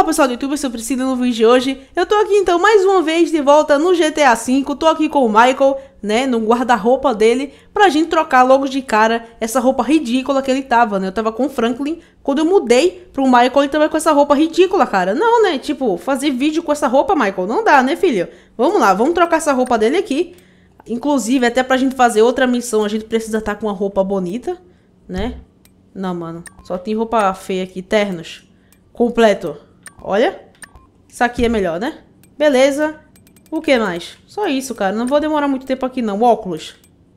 pessoal do YouTube, eu sou Priscila no vídeo de hoje. Eu tô aqui então mais uma vez de volta no GTA V. Tô aqui com o Michael, né, no guarda-roupa dele, pra gente trocar logo de cara essa roupa ridícula que ele tava, né. Eu tava com o Franklin, quando eu mudei pro Michael ele tava com essa roupa ridícula, cara. Não, né, tipo, fazer vídeo com essa roupa, Michael, não dá, né, filho? Vamos lá, vamos trocar essa roupa dele aqui. Inclusive, até pra gente fazer outra missão, a gente precisa estar com uma roupa bonita, né. Não, mano, só tem roupa feia aqui, ternos. Completo. Olha. Isso aqui é melhor, né? Beleza. O que mais? Só isso, cara. Não vou demorar muito tempo aqui, não. Óculos.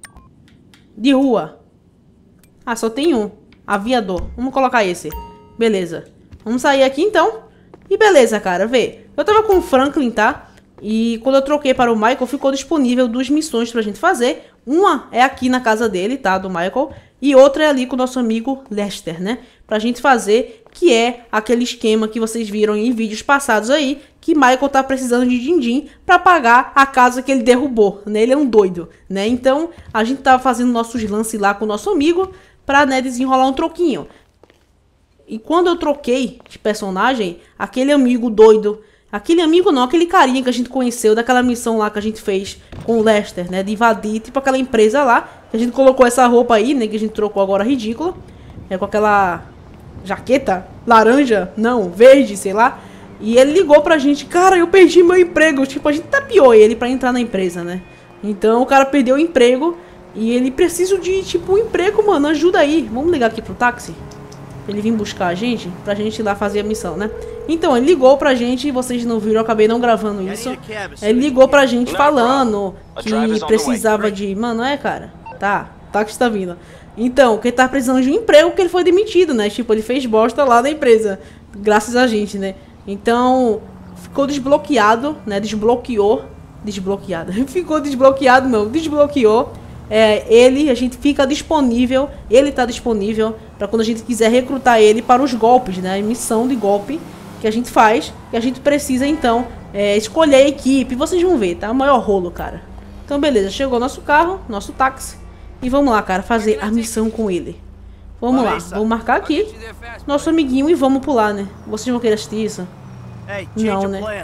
De rua. Ah, só tem um. Aviador. Vamos colocar esse. Beleza. Vamos sair aqui, então. E beleza, cara. Vê. Eu tava com o Franklin, tá? E quando eu troquei para o Michael, ficou disponível 2 missões pra gente fazer. Uma é aqui na casa dele, tá? Do Michael. E outra é ali com o nosso amigo Lester, né? Pra gente fazer, que é aquele esquema que vocês viram em vídeos passados aí, que Michael tá precisando de din-din pra pagar a casa que ele derrubou, né? Ele é um doido, né? Então, a gente tava fazendo nossos lances lá com o nosso amigo pra, né, desenrolar um troquinho. E quando eu troquei de personagem, aquele amigo doido... Aquele amigo não, aquele carinha que a gente conheceu daquela missão lá que a gente fez com o Lester, né? De invadir, tipo aquela empresa lá. Que a gente colocou essa roupa aí, né? Que a gente trocou agora ridícula. É com aquela jaqueta laranja, não, verde, sei lá. E ele ligou pra gente, cara, eu perdi meu emprego. Tipo, a gente tapeou ele pra entrar na empresa, né? Então o cara perdeu o emprego e ele precisa de, tipo, um emprego, mano, ajuda aí. Vamos ligar aqui pro táxi? Pra ele vir buscar a gente, pra gente ir lá fazer a missão, né? Então, ele ligou pra gente, vocês não viram, eu acabei não gravando isso. Ele ligou pra gente falando que precisava de... Mano, cara? Tá, o táxi tá vindo. Então, que ele tá precisando de um emprego porque ele foi demitido, né? Tipo, ele fez bosta lá na empresa, graças a gente, né? Então, ficou desbloqueado, né? Desbloqueado. Ficou desbloqueado, não, desbloqueou. A gente fica disponível, ele tá disponível pra quando a gente quiser recrutar ele para os golpes, né? A missão de golpe que a gente faz, e a gente precisa, então, escolher a equipe. Vocês vão ver, tá? O maior rolo, cara. Então, beleza. Chegou nosso carro, nosso táxi. E vamos lá, cara, fazer a missão com ele. Vamos lá. Vamos marcar aqui nosso amiguinho e vamos pular, né? Vocês vão querer assistir isso? Não, né?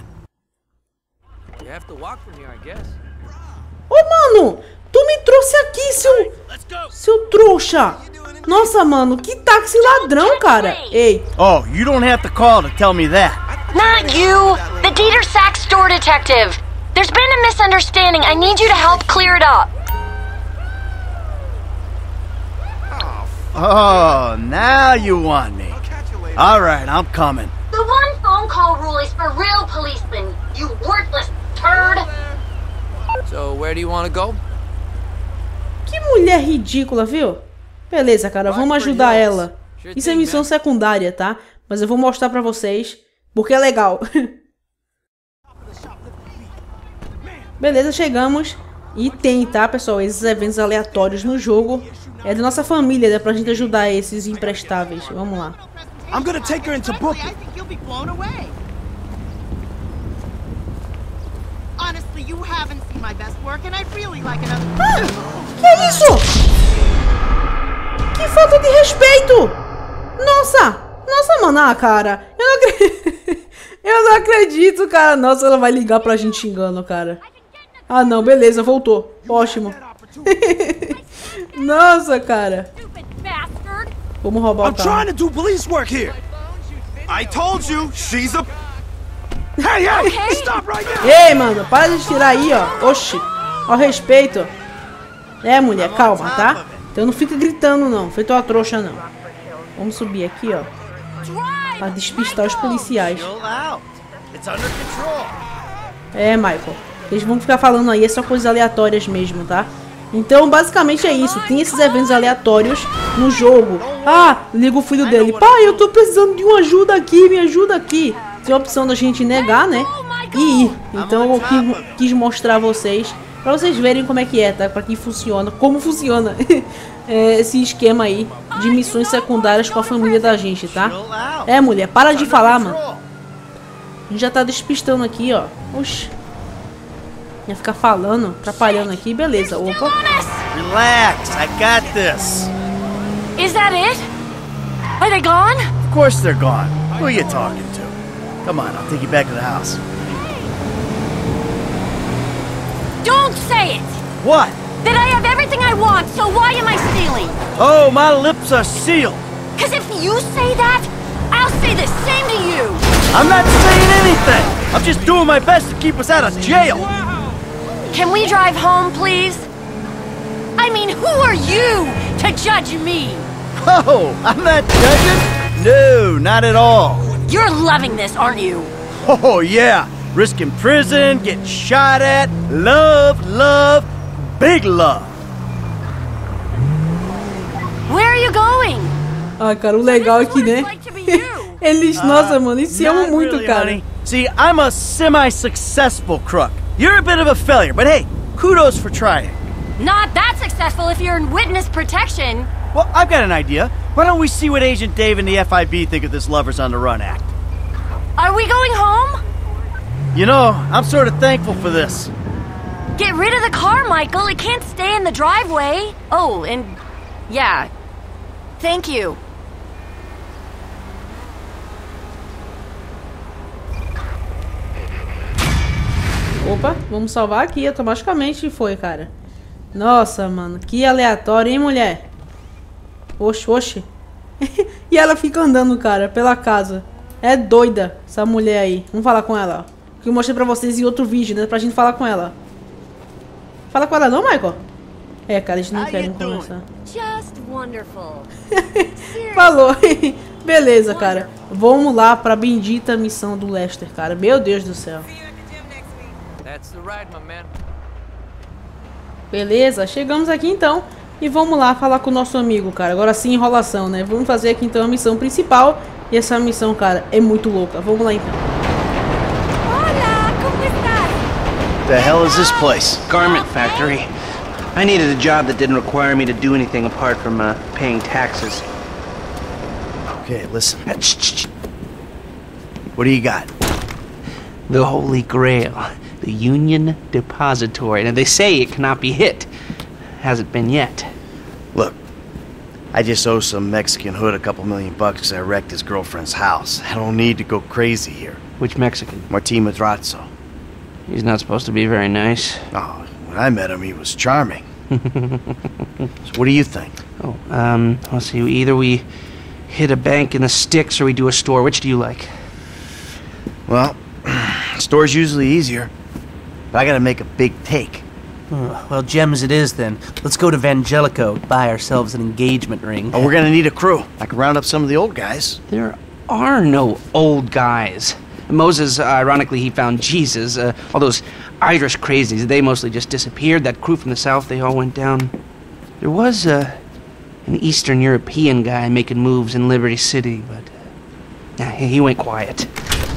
Ô, mano! Tu me trouxe aqui, seu trouxa! Nossa, mano, que táxi ladrão, cara! Ei! Oh, you don't have to call to tell me that. Not you! The Dieter Sachs store detective! There's been a misunderstanding. I need you to help clear it up. Oh, now you want me. Alright, I'm coming. The one phone call rule is for real policemen, you worthless turd! So, where do you want to go? Que mulher ridícula, viu? Beleza, cara, vamos ajudar ela. Isso é missão secundária, tá? Mas eu vou mostrar pra vocês, porque é legal. Beleza, chegamos. E tem, tá, pessoal, esses eventos aleatórios no jogo. É da nossa família, né, pra gente ajudar esses imprestáveis. Vamos lá. I'm gonna take her into booking. Que é isso? Que falta de respeito! Nossa! Nossa, mano, cara. Eu não acredito. Eu não acredito, cara. Nossa, ela vai ligar pra gente xingando, cara. Ah, não, beleza, voltou. Ótimo. Nossa, cara. Vamos roubar o carro. I'm trying to do police work here. I told you, she's a... Hey, hey, stop right now. Ei, mano, para de tirar aí, ó. Oxi. Ao respeito. Mulher, calma, tá? Então não fica gritando, não. Feito uma trouxa, não. Vamos subir aqui, ó. Pra despistar os policiais. Michael. Eles vão ficar falando aí, é só coisas aleatórias mesmo, tá? Então, basicamente é isso. Tem esses eventos aleatórios no jogo. Ah, liga o filho dele. Pai, eu tô precisando de uma ajuda aqui, me ajuda aqui. Tem a opção da gente negar, né? E ir. Então eu quis mostrar a vocês, pra vocês verem como é que é, tá? Pra que funciona, como funciona esse esquema aí de missões secundárias com a família da gente, tá? Mulher, para de falar, mano. A gente já tá despistando aqui, ó. Oxi. Ia ficar falando, atrapalhando aqui, beleza. Opa. Relax, I got this. Is that it? Are they gone? Of course they're gone. Who are you talking to? Come on, I'll take you back to the house. Don't say it! What? That I have everything I want, so why am I stealing? Oh, my lips are sealed. Because if you say that, I'll say the same to you! I'm not saying anything. I'm just doing my best to keep us out of jail. Can we drive home, please? I mean, who are you to judge me? Oh, I'm not judging? No, not at all. You're loving this, aren't you? Oh, yeah. Risking prison, getting shot at, love, big love. Where are you going? Ah, cara, o legal é que, né? Like to be you. Eles, nossa, mano, eles se amam Not muito, really, cara. honey. See, I'm a semi-successful crook. You're a bit of a failure, but hey, kudos for trying. Not that successful if you're in witness protection. Well, I've got an idea. Why don't we see what Agent Dave and the FIB think of this Lovers on the Run act? Are we going home? You know, I'm sort of thankful for this. Get rid of the car, Michael. It can't stay in the driveway. Oh, and yeah. Thank you. Opa, vamos salvar aqui, automaticamente foi, cara. Nossa, mano, que aleatório, hein, mulher? Oxe, oxe. E ela fica andando, cara, pela casa. É doida, essa mulher aí. Vamos falar com ela, ó. Que eu mostrei pra vocês em outro vídeo, né? Pra gente falar com ela. Fala com ela não, Michael? É, cara, eles não querem conversar. Just wonderful. Falou. Beleza, cara. Vamos lá pra bendita missão do Lester, cara. Meu Deus do céu. That's the ride, my man. Beleza, chegamos aqui então. E vamos lá falar com o nosso amigo, cara. Agora sim, enrolação, né? Vamos fazer aqui então a missão principal. E essa missão, cara, é muito louca. Vamos lá então. Hola, ¿cómo estás? The hell is this place? Garment factory. I needed a job that didn't require me to do anything apart from paying taxes. Okay, listen. What do you got? The Holy Grail. The Union Depository. Now, they say it cannot be hit. Hasn't been yet. Look, I just owe some Mexican hood a couple $1 million because I wrecked his girlfriend's house. I don't need to go crazy here. Which Mexican? Martin Madrazo. He's not supposed to be very nice. Oh, when I met him, he was charming. So what do you think? Oh, let's see. Either we hit a bank in the sticks or we do a store. Which do you like? Well, store's usually easier, but I gotta make a big take. Well, gems it is then. Let's go to Vangelico, buy ourselves an engagement ring. Oh, we're gonna need a crew. I can round up some of the old guys. There are no old guys. Moses, ironically, he found Jesus. All those Irish crazies, they mostly just disappeared. That crew from the south, they all went down. There was an Eastern European guy making moves in Liberty City, but he went quiet.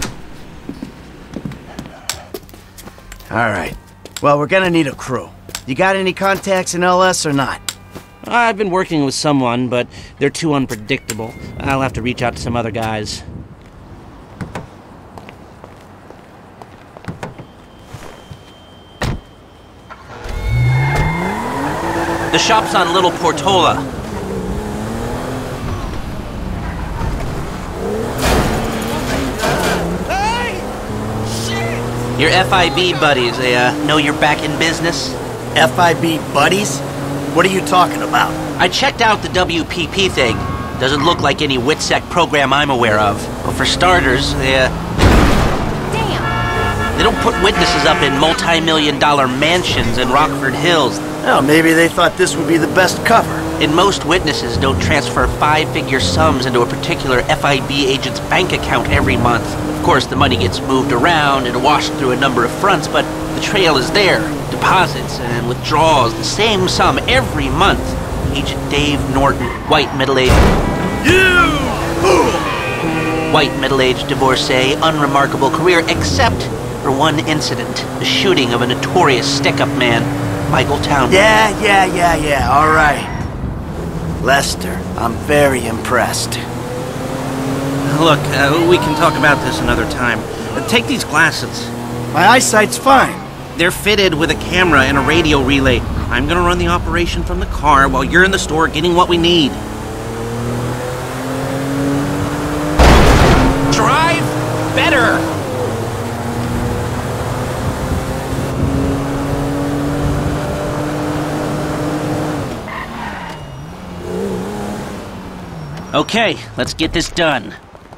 All right. Well, we're gonna need a crew. You got any contacts in LS or not? I've been working with someone, but they're too unpredictable. I'll have to reach out to some other guys. The shop's on Little Portola. Your FIB buddies, they know you're back in business? FIB buddies? What are you talking about? I checked out the WPP thing. Doesn't look like any WITSEC program I'm aware of. Well, for starters, they don't put witnesses up in multi-million-dollar mansions in Rockford Hills. Well, maybe they thought this would be the best cover. And most witnesses don't transfer five-figure sums into a particular FIB agent's bank account every month. Of course, the money gets moved around and washed through a number of fronts, but the trail is there. Deposits and withdrawals, the same sum every month. Agent Dave Norton, white middle-aged... White middle-aged divorcee, unremarkable career, except for one incident. The shooting of a notorious stick-up man, Michael Townley. Yeah, all right. Lester, I'm very impressed. Look, we can talk about this another time. Take these glasses. My eyesight's fine. They're fitted with a camera and a radio relay. I'm gonna run the operation from the car while you're in the store getting what we need. Drive better! Okay, let's get this done.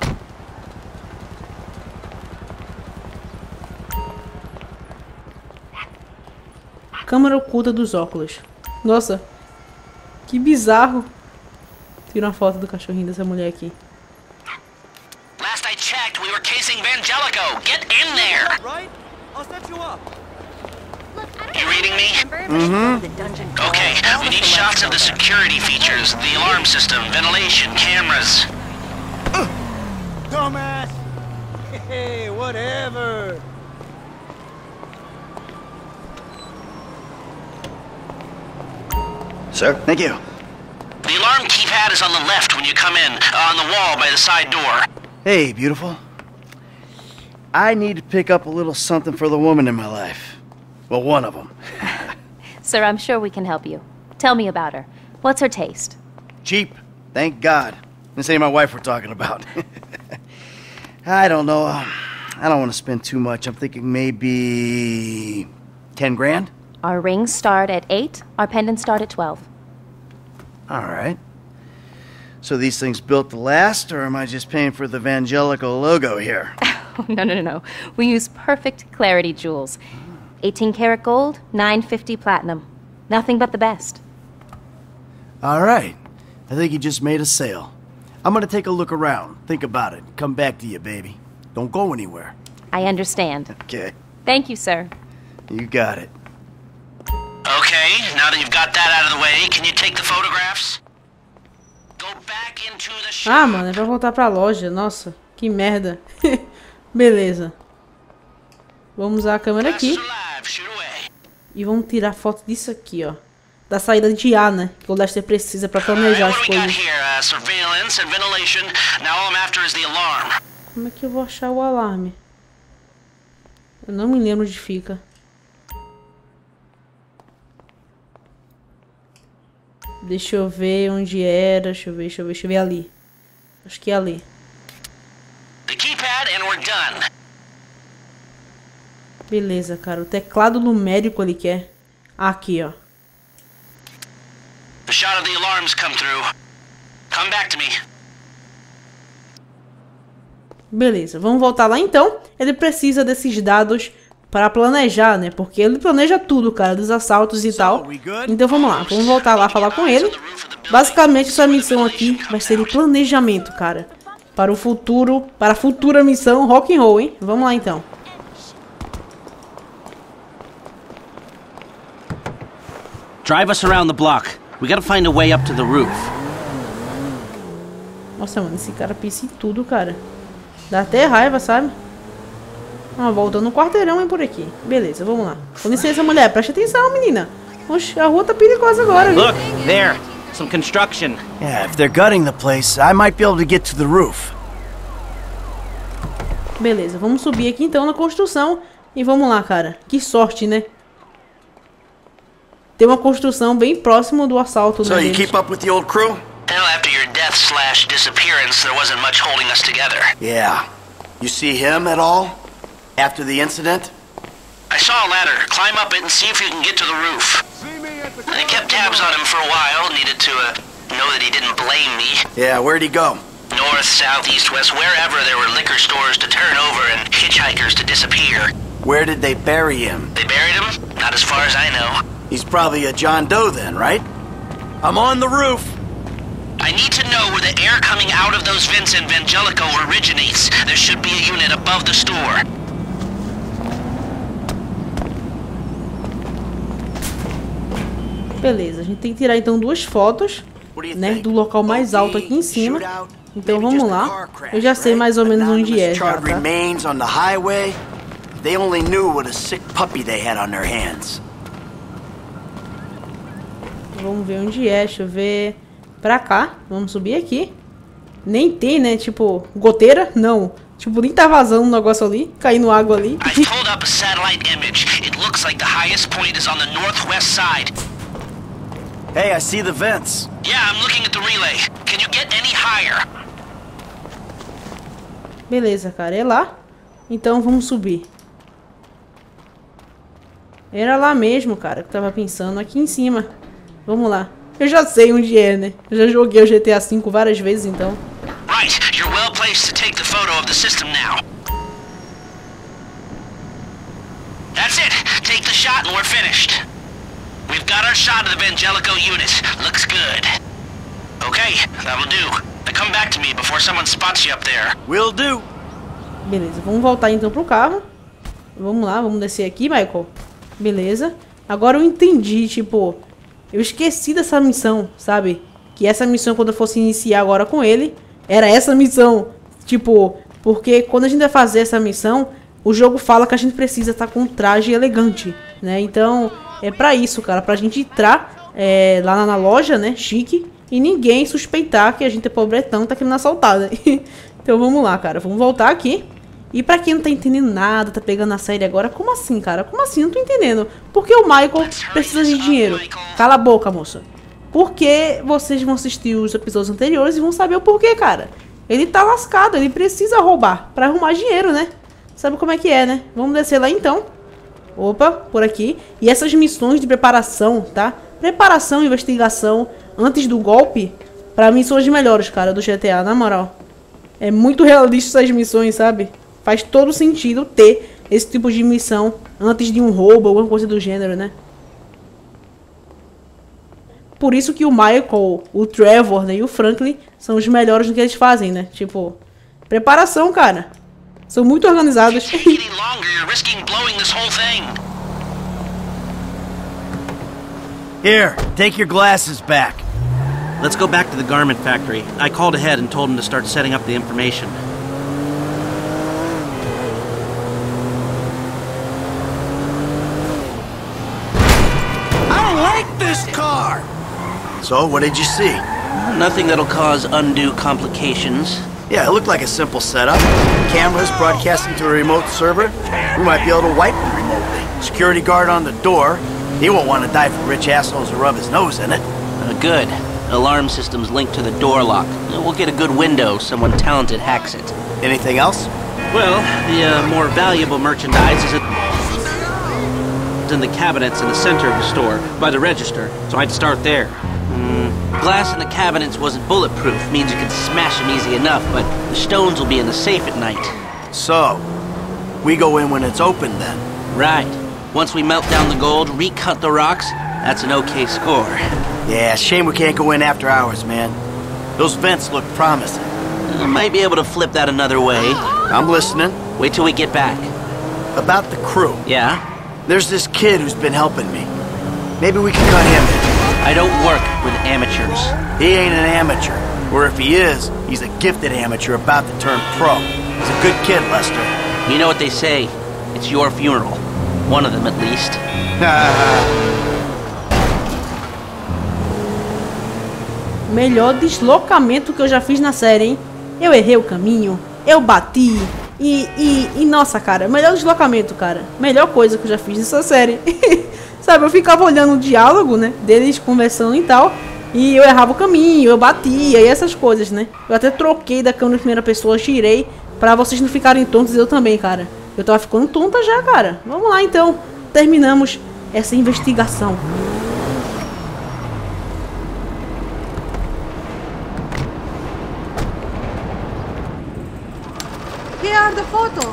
Câmera oculta dos óculos. Nossa, que bizarro. Tira uma foto do cachorrinho dessa mulher aqui. Last I checked, we were casing Vangelico. Get in there! Right? I'll set you up. You reading me? Okay, we need shots of the security features, the alarm system, ventilation, cameras. Dumbass! Hey, whatever. Sir? Thank you. The alarm keypad is on the left when you come in, on the wall by the side door. Hey, beautiful. I need to pick up a little something for the woman in my life. Well, one of them. Sir, I'm sure we can help you. Tell me about her. What's her taste? Cheap. Thank God. This ain't my wife we're talking about. I don't know. I don't want to spend too much. I'm thinking maybe 10 grand? Our rings start at 8, our pendants start at 12. All right. So these things built to last, or am I just paying for the Vangelico logo here? No. We use perfect clarity jewels. 18 karat gold, 950 platinum. Nothing but the best. All right. I think you just made a sale. I'm gonna take a look around, think about it, come back to you, baby. Don't go anywhere. I understand. Okay. Thank you, sir. You got it. Okay, now that you've got that out of the way, can you take the photographs? Go back into the shop. Ah, mano, é pra voltar pra loja. Nossa, que merda. Beleza. Vamos usar a câmera aqui. E vamos tirar foto disso aqui, ó. Da saída de ar, né? Que o Lester precisa pra planejar as coisas. Como é que eu vou achar o alarme? Eu não me lembro onde fica. Deixa eu ver onde era. Deixa eu ver ali. Acho que é ali. Beleza, cara. O teclado numérico ele quer. Aqui, ó. The shot of the alarms come through. Come back to me. Beleza, vamos voltar lá então. Ele precisa desses dados para planejar, né? Porque ele planeja tudo, cara, dos assaltos e tal. Então vamos lá, vamos voltar lá falar com ele. Basicamente, sua missão aqui vai ser de planejamento, cara. Para o futuro, para a futura missão rock and roll, hein? Vamos lá então. Drive us around the block. We gotta find a way up to the roof. Nossa, mano, esse cara pensa em tudo, cara. Dá até raiva, sabe? Ah, voltando no quarteirão e por aqui. Beleza, vamos lá. Com licença, mulher. Preste atenção, menina. Oxe, a rua tá perigosa agora, viu? Look, there. Some construction. Yeah, if they're gutting the place, I might be able to get to the roof. Beleza, vamos subir aqui então na construção. E vamos lá, cara. Que sorte, né? Tem uma construção bem próximo do assalto, So né, you deles. keep up with the old crew? Well, after your death/disappearance, there wasn't much holding us together. Yeah. You see him at all? After the incident? I saw a ladder. Climb up it and see if you can get to the roof. I kept tabs on him for a while. Needed to know that he didn't blame me. Yeah, where'd he go? North, south, east, west, wherever there were liquor stores to turn over and hitchhikers to disappear. Where did they bury him? They buried him? Not as far as I know. He's probably a John Doe then, right? I'm on the roof. I need to know where the air coming out of those vents in Vangelico originates. There should be a unit above the store. Beleza, a gente tem que tirar então duas fotos, né, do local mais alto aqui em cima. Então vamos lá. Eu já sei mais ou menos onde é já, tá? They only knew what a sick puppy they had on their hands. Vamos ver onde é, deixa eu ver. Pra cá, vamos subir aqui. Nem tem, né, tipo, goteira? Não. Tipo, nem tá vazando um negócio ali, caindo água ali. I pulled up a satellite image. It looks like the highest point is on the northwest side. Hey, I see the vents. Yeah, I'm looking at the relay. Can you get any higher? Beleza, cara, é lá. Então vamos subir. Era lá mesmo, cara, que eu tava pensando. Aqui em cima. Vamos lá. Eu já sei onde é, né? Eu já joguei o GTA V várias vezes, então. Right, you're well placed to take the photo of the system now. That's it. Take the shot and we're finished. We've got our shot of the Vangelico unit. Looks good. Okay, that'll do. Now come back to me before someone spots you up there. Will do. Beleza, vamos voltar então pro carro. Vamos lá, vamos descer aqui, Michael. Beleza. Agora eu entendi, tipo... Eu esqueci dessa missão, sabe? Que essa missão, quando eu fosse iniciar agora com ele, era essa missão. Tipo, porque quando a gente vai fazer essa missão, o jogo fala que a gente precisa estar com um traje elegante, né? Então, é pra isso, cara. Pra gente entrar lá na loja, né? Chique. E ninguém suspeitar que a gente é pobretão, tá querendo assaltar, né? Então vamos lá, cara. Vamos voltar aqui. E pra quem não tá entendendo nada, tá pegando a série agora, como assim, cara? Como assim? Não tô entendendo. Por que o Michael precisa de dinheiro? Cala a boca, moça. Porque vocês vão assistir os episódios anteriores e vão saber o porquê, cara. Ele tá lascado, ele precisa roubar pra arrumar dinheiro, né? Sabe como é que é, né? Vamos descer lá então. Opa, por aqui. E essas missões de preparação, tá? Preparação e investigação antes do golpe, pra mim são as melhores, cara, do GTA, na moral. É muito realista essas missões, sabe? Faz todo sentido ter esse tipo de missão antes de um roubo, alguma coisa do gênero, né? Por isso que o Michael, o Trevor, né, e o Franklin são os melhores no que eles fazem, né? Tipo, preparação, cara. São muito organizados. Here, take your glasses back. Let's go back to the garment factory. I called ahead and told him to start setting up the information. I don't like this car! So, what did you see? Nothing that'll cause undue complications. Yeah, it looked like a simple setup. Cameras broadcasting to a remote server. We might be able to wipe them remotely. Security guard on the door. He won't want to die for rich assholes who rub his nose in it. Good. Alarm system's linked to the door lock. We'll get a good window. Someone talented hacks it. Anything else? Well, the more valuable merchandise is in the cabinets in the center of the store, by the register. So I'd start there. Glass in the cabinets wasn't bulletproof. Means you can smash them easy enough, but the stones will be in the safe at night. So, we go in when it's open then? Right. Once we melt down the gold, recut the rocks, that's an okay score. Yeah, shame we can't go in after hours, man. Those vents look promising. Might be able to flip that another way. I'm listening. Wait till we get back. About the crew. Yeah? There's this kid who's been helping me. Maybe we can cut him in. I don't work with amateurs. He ain't an amateur. Or if he is, he's a gifted amateur about to turn pro. He's a good kid, Lester. You know what they say. It's your funeral. One of them, at least. Melhor deslocamento que eu já fiz na série, hein? Eu errei o caminho, eu bati e nossa, cara, melhor deslocamento, cara. Melhor coisa que eu já fiz nessa série. Sabe, eu ficava olhando o diálogo, né, deles conversando e tal, e eu errava o caminho, eu batia e essas coisas, né. Eu até troquei da câmera de primeira pessoa, tirei, pra vocês não ficarem tontos, eu também, cara. Eu tava ficando tonta já, cara. Vamos lá, então. Terminamos essa investigação. Here are the photos.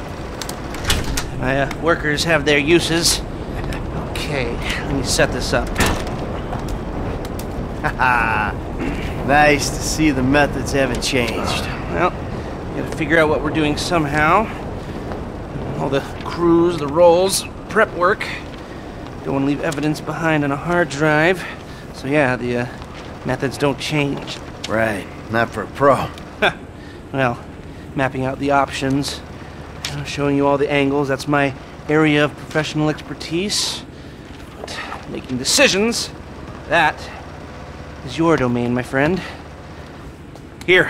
My workers have their uses. Okay, let me set this up. Haha. Nice to see the methods haven't changed. Well, gotta figure out what we're doing somehow. All the crews, the rolls, prep work. Don't want to leave evidence behind on a hard drive. So yeah, the methods don't change. Right, not for a pro. Well, mapping out the options, showing you all the angles, that's my area of professional expertise. But making decisions, that is your domain, my friend. Here.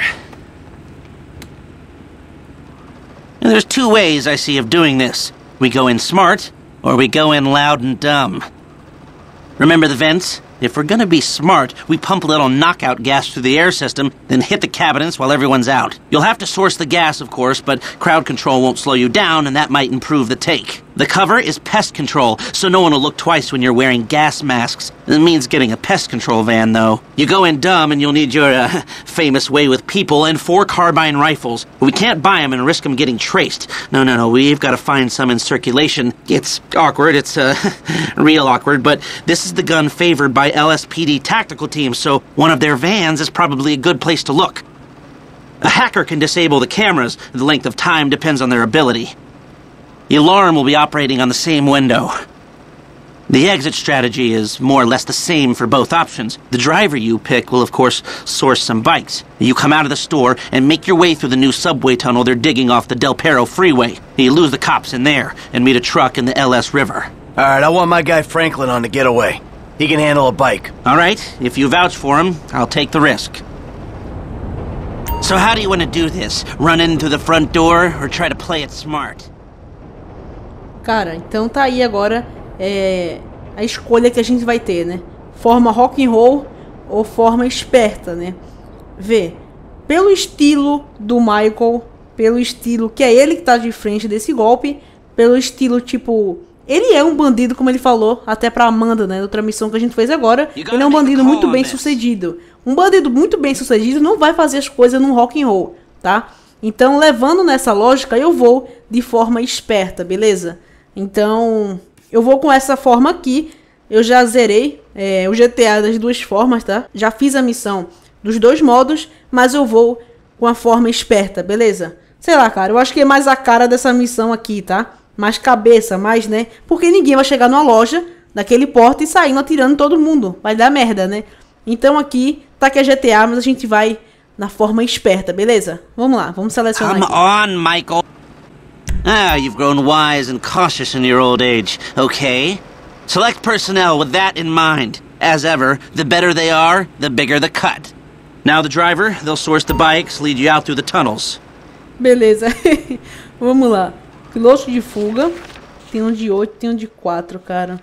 And there's two ways I see of doing this. We go in smart, or we go in loud and dumb. Remember the vents? If we're gonna be smart, we pump a little knockout gas through the air system, then hit the cabinets while everyone's out. You'll have to source the gas, of course, but crowd control won't slow you down, and that might improve the take. The cover is pest control, so no one will look twice when you're wearing gas masks. It means getting a pest control van, though. You go in dumb, and you'll need your, famous way with people and 4 carbine rifles. We can't buy them and risk them getting traced. No, we've got to find some in circulation. It's awkward, it's, real awkward, but this is the gun favored by LSPD tactical teams, so one of their vans is probably a good place to look. A hacker can disable the cameras. The length of time depends on their ability. The alarm will be operating on the same window. The exit strategy is more or less the same for both options. The driver you pick will, of course, source some bikes. You come out of the store and make your way through the new subway tunnel they're digging off the Del Perro freeway. You lose the cops in there and meet a truck in the LS River. All right, I want my guy Franklin on the getaway. He can handle a bike. All right, if you vouch for him, I'll take the risk. So how do you want to do this? Run in through the front door or try to play it smart? Cara, então tá aí agora a escolha que a gente vai ter, né? Forma rock and roll ou forma esperta, né? Vê, pelo estilo do Michael, pelo estilo que é ele que tá de frente desse golpe, pelo estilo tipo... Ele é um bandido, como ele falou, até pra Amanda, né? Outra missão que a gente fez agora. Ele é um bandido muito bem sucedido. Um bandido muito bem sucedido não vai fazer as coisas num rock and roll, tá? Então, levando nessa lógica, eu vou de forma esperta, beleza? Então, eu vou com essa forma aqui. Eu já zerei o GTA das duas formas, tá? Já fiz a missão dos dois modos, mas eu vou com a forma esperta, beleza? Sei lá, cara, eu acho que é mais a cara dessa missão aqui, tá? Mais cabeça, mais, né? Porque ninguém vai chegar numa loja daquele porte e saindo atirando todo mundo. Vai dar merda, né? Então aqui, tá que é GTA, mas a gente vai na forma esperta, beleza? Vamos lá, vamos selecionar aqui. Come on, Michael. Ah, you've grown wise and cautious in your old age, okay? Select personnel with that in mind. As ever, the better they are, the bigger the cut. Now the driver, they'll source the bikes, lead you out through the tunnels. Beleza. Vamos lá. Piloto de fuga. Tem um de 8, tem um de 4, cara.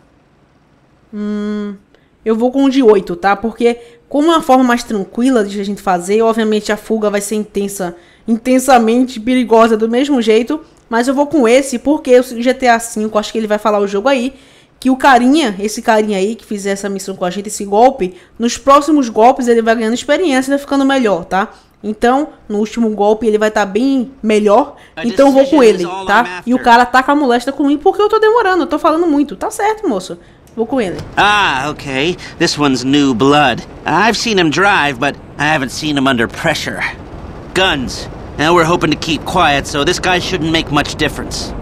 Eu vou com um de 8, tá? Porque como é uma forma mais tranquila de a gente fazer, obviamente a fuga vai ser intensamente perigosa do mesmo jeito. Mas eu vou com esse porque o GTA V, acho que ele vai falar o jogo aí, que o carinha, esse carinha aí que fizer essa missão com a gente, esse golpe, nos próximos golpes ele vai ganhando experiência e vai ficando melhor, tá? Então, no último golpe ele vai estar bem melhor, então eu vou com ele, tá? E o cara tá com a molesta comigo porque eu tô demorando, eu tô falando muito. Tá certo, moço. Vou com ele. Ah, okay. This one's new blood. I've seen him drive, but I haven't seen him under pressure. Guns. Now we're hoping to keep quiet, so this guy shouldn't make much difference.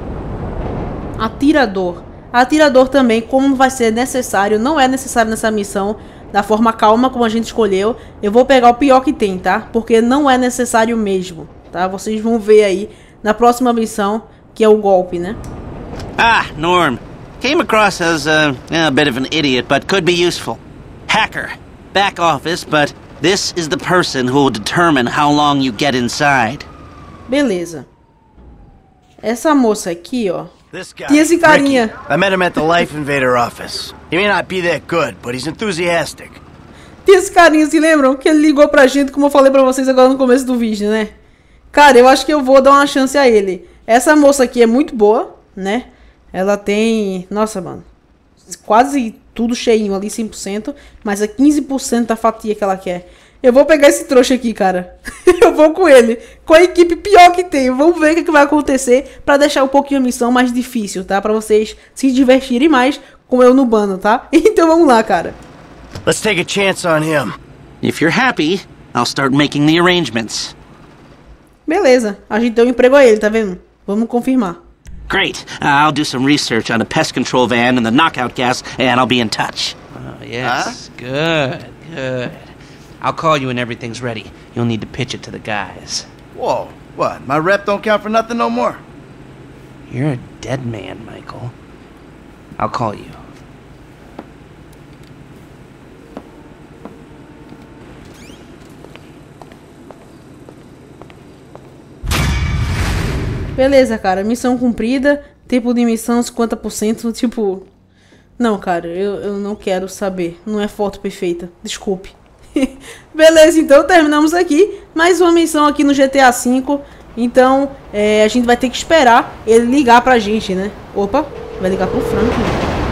Atirador. Atirador também, como vai ser necessário, não é necessário nessa missão, da forma calma como a gente escolheu. Eu vou pegar o pior que tem, tá? Porque não é necessário mesmo, tá? Vocês vão ver aí na próxima missão, que é o golpe, né? Ah, Norm. Came across as a bit of an idiot, but could be useful. Hacker. Back office, but this is the person who will determine how long you get inside. Beleza. Essa moça aqui, ó. Tinha esse carinha. Ricky. I met him at the Life Invader office. He may not be that good, but he's enthusiastic. Tinha esse carinha, se lembram? Que ele ligou pra gente, como eu falei pra vocês agora no começo do vídeo, né? Cara, eu acho que eu vou dar uma chance a ele. Essa moça aqui é muito boa, né? Ela tem... Nossa, mano. Quase tudo cheinho ali, 100%. Mas é 15% da fatia que ela quer. Eu vou pegar esse trouxa aqui, cara. Eu vou com ele. Com a equipe pior que tem. Vamos ver o que vai acontecer pra deixar um pouquinho a missão mais difícil, tá? Pra vocês se divertirem mais com eu no bando, tá? Então vamos lá, cara. Let's take a chance on him. If you're happy, I'll start making the arrangements. Beleza. A gente deu um emprego a ele, tá vendo? Vamos confirmar. Great. I'll do some research on the pest control van and the knockout gas, and I'll be in touch. Oh, yes. Good. I'll call you when everything's ready. You'll need to pitch it to the guys. Whoa, what? My rep don't count for nothing no more? You're a dead man, Michael. I'll call you. Beleza, cara. Missão cumprida. Tempo de missão 50%. Tipo, Não, cara, eu não quero saber. Não é foto perfeita. Desculpe. Beleza, então terminamos aqui. Mais uma missão aqui no GTA V. Então, a gente vai ter que esperar ele ligar pra gente, né? Opa, vai ligar pro Franklin.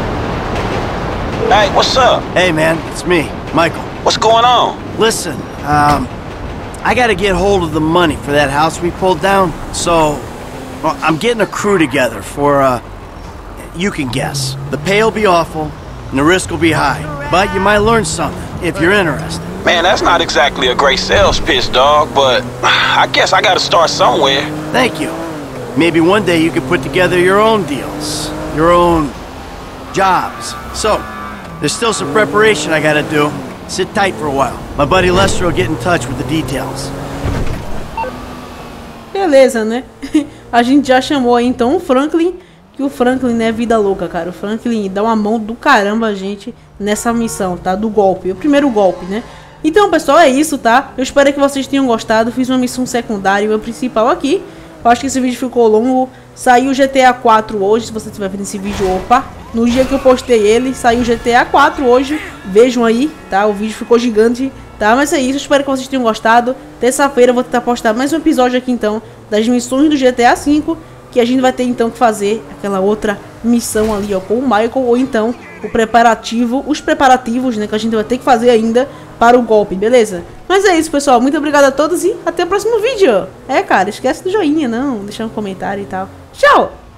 Hey, what's up? Hey, man, it's me, Michael. What's going on? Listen, I gotta get hold of the money for that house we pulled down. So, well, I'm getting a crew together for, you can guess. The pay will be awful, and the risk will be high. But you might learn something, if you're interested. Man, that's not exactly a great sales pitch, dog, but I guess I gotta start somewhere. Thank you. Maybe one day you could put together your own deals, your own jobs. So, there's still some preparation I gotta do. Sit tight for a while. My buddy Lester will get in touch with the details. Beleza, né? A gente já chamou aí então o Franklin. Que o Franklin, né, é vida louca, cara. O Franklin dá uma mão do caramba a gente nessa missão, tá? Do golpe, o primeiro golpe, né? Então, pessoal, é isso, tá? Eu espero que vocês tenham gostado. Fiz uma missão secundária e uma principal aqui. Eu acho que esse vídeo ficou longo. Saiu o GTA 4 hoje, se você estiver vendo esse vídeo, opa. No dia que eu postei ele, saiu o GTA 4 hoje. Vejam aí, tá? O vídeo ficou gigante, tá? Mas é isso, eu espero que vocês tenham gostado. Terça-feira eu vou tentar postar mais um episódio aqui, então, das missões do GTA V. Que a gente vai ter então que fazer aquela outra missão ali, ó, com o Michael, ou então os preparativos, né, que a gente vai ter que fazer ainda para o golpe, beleza? Mas é isso, pessoal, muito obrigado a todos e até o próximo vídeo. Cara, esquece do joinha, não, deixar um comentário e tal. Tchau!